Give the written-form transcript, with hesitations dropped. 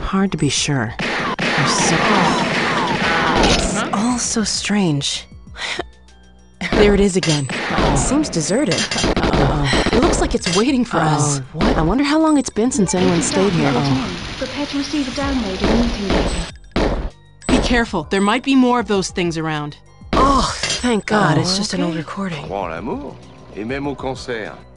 Hard to be sure. It's all so strange. There it is again. It seems deserted. It looks like it's waiting for us. What? I wonder how long it's been since anyone stayed here. Prepare to receive a download in meeting later. Be careful. There might be more of those things around. Oh, thank God. It's just an old recording. Crois en l'amour, et même au cancer.